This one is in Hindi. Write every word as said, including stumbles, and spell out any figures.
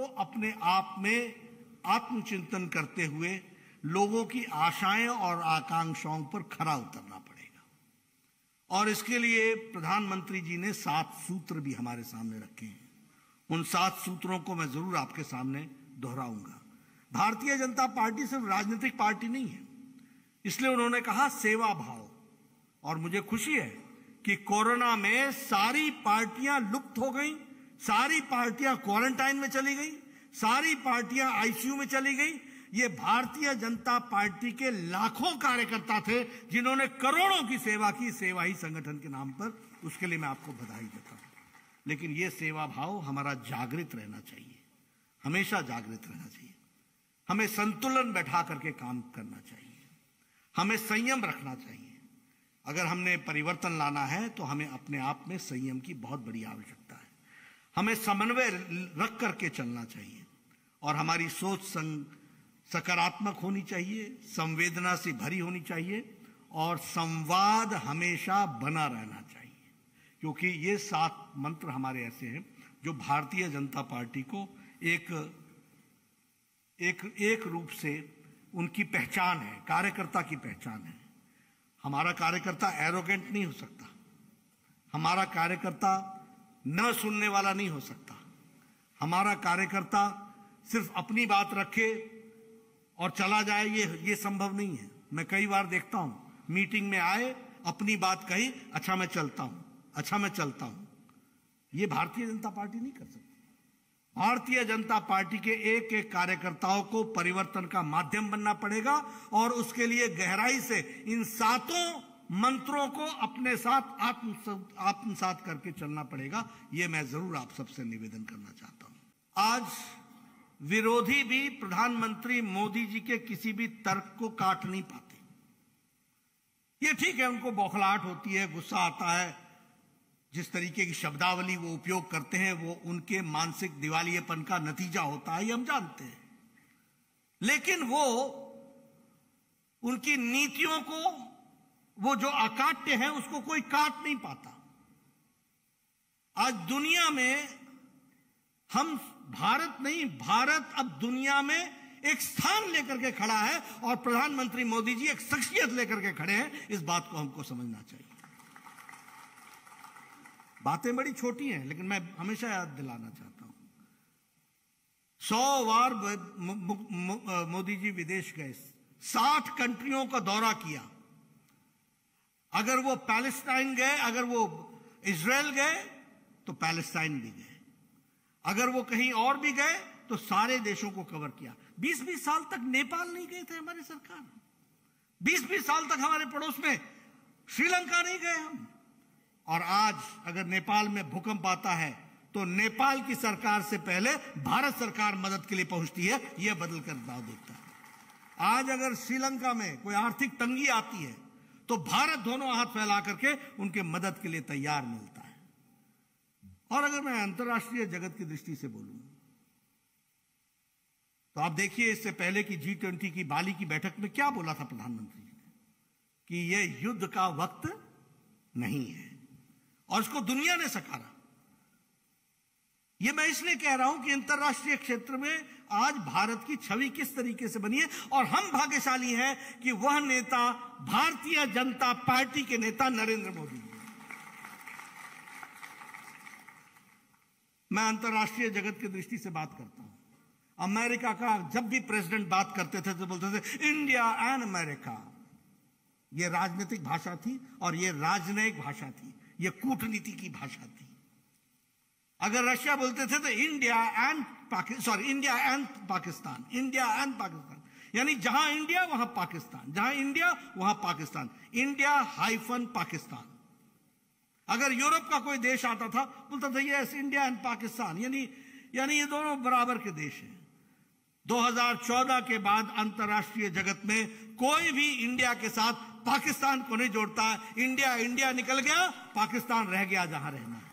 हमको अपने आप में आत्मचिंतन करते हुए लोगों की आशाएं और आकांक्षाओं पर खरा उतरना पड़ेगा। और इसके लिए प्रधानमंत्री जी ने सात सूत्र भी हमारे सामने रखे हैं। उन सात सूत्रों को मैं जरूर आपके सामने दोहराऊंगा। भारतीय जनता पार्टी सिर्फ राजनीतिक पार्टी नहीं है, इसलिए उन्होंने कहा सेवा भाव। और मुझे खुशी है कि कोरोना में सारी पार्टियां लुप्त हो गई, सारी पार्टियां क्वारंटाइन में चली गई, सारी पार्टियां आईसीयू में चली गई। ये भारतीय जनता पार्टी के लाखों कार्यकर्ता थे जिन्होंने करोड़ों की सेवा की, सेवा ही संगठन के नाम पर। उसके लिए मैं आपको बधाई देता हूं। लेकिन यह सेवा भाव हमारा जागृत रहना चाहिए, हमेशा जागृत रहना चाहिए। हमें संतुलन बैठा करके काम करना चाहिए, हमें संयम रखना चाहिए। अगर हमने परिवर्तन लाना है तो हमें अपने आप में संयम की बहुत बड़ी आवश्यकता है। हमें समन्वय रख करके चलना चाहिए और हमारी सोच संग सकारात्मक होनी चाहिए, संवेदना से भरी होनी चाहिए और संवाद हमेशा बना रहना चाहिए। क्योंकि ये सात मंत्र हमारे ऐसे हैं जो भारतीय जनता पार्टी को एक एक एक रूप से उनकी पहचान है, कार्यकर्ता की पहचान है। हमारा कार्यकर्ता एरोगेंट नहीं हो सकता, हमारा कार्यकर्ता न सुनने वाला नहीं हो सकता, हमारा कार्यकर्ता सिर्फ अपनी बात रखे और चला जाए, ये ये संभव नहीं है। मैं कई बार देखता हूं मीटिंग में आए, अपनी बात कही, अच्छा मैं चलता हूं, अच्छा मैं चलता हूं। ये भारतीय जनता पार्टी नहीं कर सकती। भारतीय जनता पार्टी के एक एक कार्यकर्ताओं को परिवर्तन का माध्यम बनना पड़ेगा और उसके लिए गहराई से इन सातों मंत्रों को अपने साथ आत्म आत्मसात करके चलना पड़ेगा। यह मैं जरूर आप सबसे निवेदन करना चाहता हूं। आज विरोधी भी प्रधानमंत्री मोदी जी के किसी भी तर्क को काट नहीं पाते। ये ठीक है, उनको बौखलाहट होती है, गुस्सा आता है, जिस तरीके की शब्दावली वो उपयोग करते हैं वो उनके मानसिक दिवालियेपन का नतीजा होता है, ये हम जानते हैं। लेकिन वो उनकी नीतियों को, वो जो अकाट्य है उसको कोई काट नहीं पाता। आज दुनिया में हम, भारत नहीं, भारत अब दुनिया में एक स्थान लेकर के खड़ा है और प्रधानमंत्री मोदी जी एक शख्सियत लेकर के खड़े हैं। इस बात को हमको समझना चाहिए। बातें बड़ी छोटी हैं लेकिन मैं हमेशा याद दिलाना चाहता हूं, सौ बार मोदी जी विदेश गए, साठ कंट्रियों का दौरा किया। अगर वो पैलेस्टाइन गए, अगर वो इजराइल गए तो पैलेस्टाइन भी गए, अगर वो कहीं और भी गए तो सारे देशों को कवर किया। बीस बीस साल तक नेपाल नहीं गए थे हमारी सरकार, बीस बीस साल तक हमारे पड़ोस में श्रीलंका नहीं गए हम। और आज अगर नेपाल में भूकंप आता है तो नेपाल की सरकार से पहले भारत सरकार मदद के लिए पहुंचती है। यह बदल कर दाव देता है। आज अगर श्रीलंका में कोई आर्थिक तंगी आती है तो भारत दोनों हाथ फैला करके उनके मदद के लिए तैयार मिलता है। और अगर मैं अंतर्राष्ट्रीय जगत की दृष्टि से बोलूं तो आप देखिए, इससे पहले की जी ट्वेंटी की बाली की बैठक में क्या बोला था प्रधानमंत्री जी ने कि यह युद्ध का वक्त नहीं है, और इसको दुनिया ने सकारा। यह मैं इसलिए कह रहा हूं कि अंतर्राष्ट्रीय क्षेत्र में आज भारत की छवि किस तरीके से बनी है और हम भाग्यशाली हैं कि वह नेता भारतीय जनता पार्टी के नेता नरेंद्र मोदी जी। मैं अंतर्राष्ट्रीय जगत की दृष्टि से बात करता हूं। अमेरिका का जब भी प्रेसिडेंट बात करते थे तो बोलते थे इंडिया एंड अमेरिका। यह राजनीतिक भाषा थी और यह राजनयिक भाषा थी, यह कूटनीति की भाषा थी। अगर रशिया बोलते थे तो India and Pakistan, sorry India and Pakistan, India and Pakistan, यानी जहां इंडिया वहां पाकिस्तान, जहां इंडिया वहां पाकिस्तान, इंडिया हाइफन पाकिस्तान। अगर यूरोप का कोई देश आता था बोलता था यस इंडिया एंड पाकिस्तान, यानी यानी ये दोनों बराबर के देश हैं। दो हज़ार चौदह के बाद अंतर्राष्ट्रीय जगत में कोई भी इंडिया के साथ पाकिस्तान को नहीं जोड़ता। इंडिया इंडिया निकल गया, पाकिस्तान रह गया जहां रहना है।